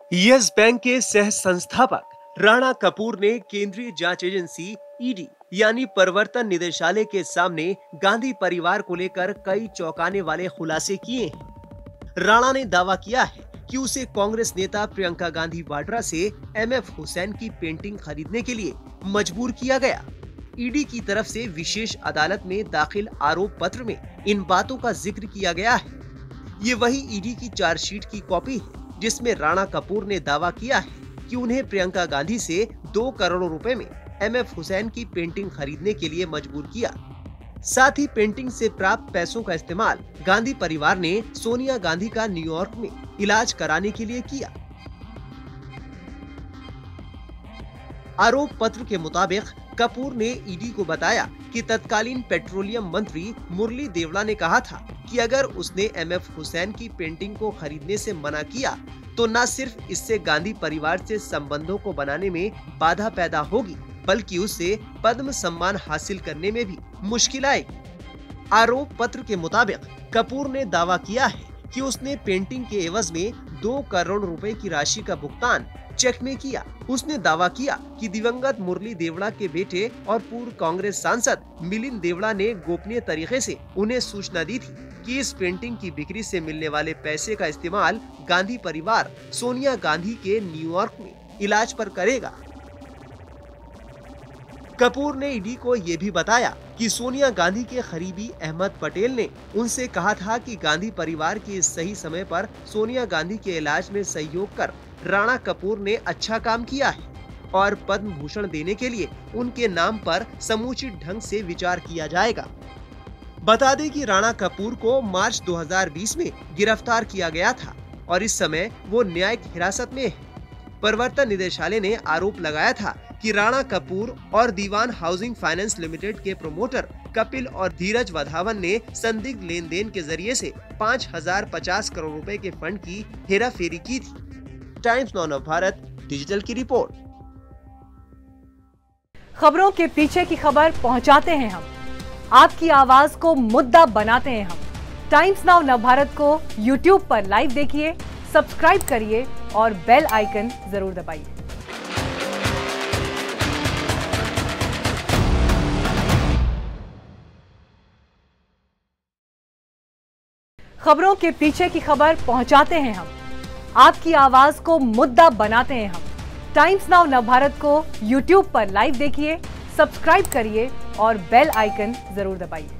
Yes bank के सह संस्थापक राणा कपूर ने केंद्रीय जांच एजेंसी ईडी यानी प्रवर्तन निदेशालय के सामने गांधी परिवार को लेकर कई चौंकाने वाले खुलासे किए हैं। राणा ने दावा किया है कि उसे कांग्रेस नेता प्रियंका गांधी वाड्रा से एमएफ हुसैन की पेंटिंग खरीदने के लिए मजबूर किया गया। ईडी की तरफ से विशेष अदालत में दाखिल आरोप पत्र में इन बातों का जिक्र किया गया है। ये वही ईडी की चार्जशीट की कॉपी है जिसमें राणा कपूर ने दावा किया है कि उन्हें प्रियंका गांधी से 2 करोड़ रुपए में एमएफ हुसैन की पेंटिंग खरीदने के लिए मजबूर किया। साथ ही पेंटिंग से प्राप्त पैसों का इस्तेमाल गांधी परिवार ने सोनिया गांधी का न्यूयॉर्क में इलाज कराने के लिए किया। आरोप पत्र के मुताबिक कपूर ने ईडी को बताया कि तत्कालीन पेट्रोलियम मंत्री मुरली देवड़ा ने कहा था कि अगर उसने एमएफ हुसैन की पेंटिंग को खरीदने से मना किया तो न सिर्फ इससे गांधी परिवार से संबंधों को बनाने में बाधा पैदा होगी बल्कि उससे पद्म सम्मान हासिल करने में भी मुश्किल आएगी। आरोप पत्र के मुताबिक कपूर ने दावा किया है कि उसने पेंटिंग के एवज में 2 करोड़ रुपए की राशि का भुगतान चेक में किया। उसने दावा किया कि दिवंगत मुरली देवड़ा के बेटे और पूर्व कांग्रेस सांसद मिलिंद देवड़ा ने गोपनीय तरीके से उन्हें सूचना दी थी कि इस पेंटिंग की बिक्री से मिलने वाले पैसे का इस्तेमाल गांधी परिवार सोनिया गांधी के न्यूयॉर्क में इलाज पर करेगा। कपूर ने ईडी को ये भी बताया कि सोनिया गांधी के करीबी अहमद पटेल ने उनसे कहा था कि गांधी परिवार के इस सही समय पर सोनिया गांधी के इलाज में सहयोग कर राणा कपूर ने अच्छा काम किया है और पद्म भूषण देने के लिए उनके नाम पर समुचित ढंग से विचार किया जाएगा। बता दें कि राणा कपूर को मार्च 2020 में गिरफ्तार किया गया था और इस समय वो न्यायिक हिरासत में है। प्रवर्तन निदेशालय ने आरोप लगाया था कि राणा कपूर और दीवान हाउसिंग फाइनेंस लिमिटेड के प्रमोटर कपिल और धीरज वधावन ने संदिग्ध लेन देन के जरिए से 5050 करोड़ रुपए के फंड की हेराफेरी की थी। टाइम्स नाउ भारत डिजिटल की रिपोर्ट। खबरों के पीछे की खबर पहुंचाते हैं हम, आपकी आवाज को मुद्दा बनाते हैं हम। टाइम्स नाउ भारत को YouTube पर लाइव देखिए, सब्सक्राइब करिए और बेल आइकन जरूर दबाइए। खबरों के पीछे की खबर पहुंचाते हैं हम, आपकी आवाज को मुद्दा बनाते हैं हम। टाइम्स नाउ भारत को YouTube पर लाइव देखिए, सब्सक्राइब करिए और बेल आइकन जरूर दबाइए।